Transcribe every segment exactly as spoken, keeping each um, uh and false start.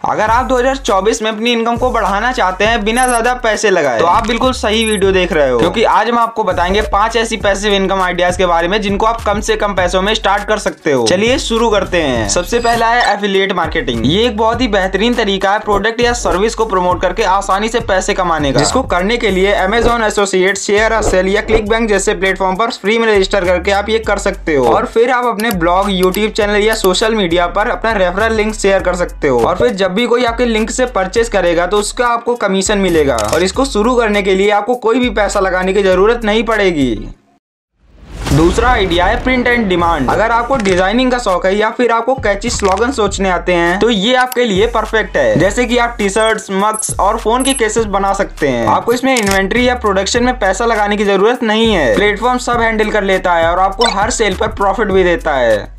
अगर आप दो हज़ार चौबीस में अपनी इनकम को बढ़ाना चाहते हैं बिना ज्यादा पैसे लगाए, तो आप बिल्कुल सही वीडियो देख रहे हो, क्योंकि आज हम आपको बताएंगे पांच ऐसी पैसिव इनकम आइडियाज के बारे में जिनको आप कम से कम पैसों में स्टार्ट कर सकते हो। चलिए शुरू करते हैं। सबसे पहला है एफिलिएट मार्केटिंग। ये एक बहुत ही बेहतरीन तरीका है प्रोडक्ट या सर्विस को प्रमोट करके आसानी से पैसे कमाने का, जिसको करने के लिए Amazon associate, share a sale या क्लिक बैंक जैसे प्लेटफॉर्म पर फ्री में रजिस्टर करके आप ये कर सकते हो। और फिर आप अपने ब्लॉग, यूट्यूब चैनल या सोशल मीडिया पर अपना रेफरल लिंक शेयर कर सकते हो। और फिर जब भी कोई आपके लिंक से परचेज करेगा तो उसका आपको कमीशन मिलेगा। और इसको शुरू करने के लिए आपको कोई भी पैसा लगाने की जरूरत नहीं पड़ेगी। दूसरा आइडिया है प्रिंट एंड डिमांड। अगर आपको डिजाइनिंग का शौक है या फिर आपको कैची स्लोगन सोचने आते हैं तो ये आपके लिए परफेक्ट है। जैसे कि आप टी शर्ट्स, मग्स और फोन के केसेस बना सकते हैं। आपको इसमें इन्वेंट्री या प्रोडक्शन में पैसा लगाने की जरूरत नहीं है। प्लेटफॉर्म सब हैंडल कर लेता है और आपको हर सेल पर प्रॉफिट भी देता है।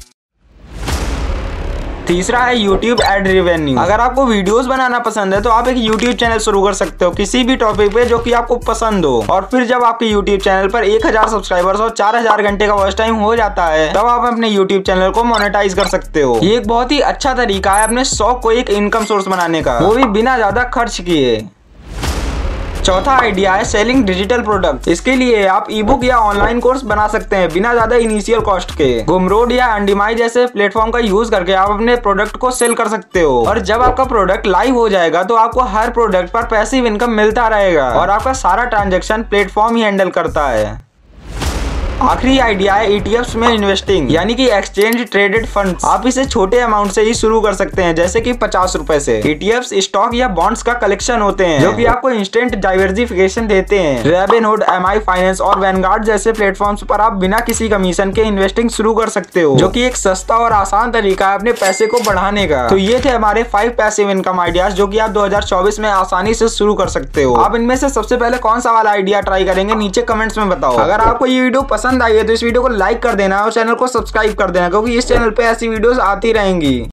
तीसरा है यूट्यूब एड रेवेन्यू। अगर आपको वीडियोस बनाना पसंद है तो आप एक यूट्यूब चैनल शुरू कर सकते हो किसी भी टॉपिक पे जो कि आपको पसंद हो। और फिर जब आपके यूट्यूब चैनल पर एक हज़ार सब्सक्राइबर्स और चार हज़ार घंटे का वॉच टाइम हो जाता है तब आप अपने यूट्यूब चैनल को मोनेटाइज कर सकते हो। ये एक बहुत ही अच्छा तरीका है अपने शौक को एक इनकम सोर्स बनाने का, वो भी बिना ज्यादा खर्च किए। चौथा आइडिया है सेलिंग डिजिटल प्रोडक्ट। इसके लिए आप ई बुक या ऑनलाइन कोर्स बना सकते हैं बिना ज्यादा इनिशियल कॉस्ट के। गुमरोड या अंडीमाई जैसे प्लेटफॉर्म का यूज करके आप अपने प्रोडक्ट को सेल कर सकते हो। और जब आपका प्रोडक्ट लाइव हो जाएगा तो आपको हर प्रोडक्ट पर पैसिव इनकम मिलता रहेगा और आपका सारा ट्रांजेक्शन प्लेटफॉर्म ही हैंडल करता है। आखिरी आइडिया है ई टी एफ्स में इन्वेस्टिंग, यानी कि एक्सचेंज ट्रेडेड फंड्स। आप इसे छोटे अमाउंट से ही शुरू कर सकते हैं, जैसे कि पचास रुपए से। ई टी एफ्स स्टॉक या बॉन्ड्स का कलेक्शन होते हैं जो कि आपको इंस्टेंट डाइवर्सिफिकेशन देते हैं। रेवेनहुड, एम आई फाइनेंस और वैनगार्ड जैसे प्लेटफॉर्म्स पर आप बिना किसी कमीशन के इन्वेस्टिंग शुरू कर सकते हो, जो कि एक सस्ता और आसान तरीका है अपने पैसे को बढ़ाने का। तो ये थे हमारे फाइव पैसिव इनकम आइडियाज जो कि आप दो हज़ार चौबीस में आसानी से शुरू कर सकते हो। आप इनमें से सबसे पहले कौन सा वाला आइडिया ट्राई करेंगे नीचे कमेंट्स में बताओ। अगर आपको ये वीडियो पसंद पसंद आई है तो इस वीडियो को लाइक कर देना और चैनल को सब्सक्राइब कर देना, क्योंकि इस चैनल पे ऐसी वीडियोस आती रहेंगी।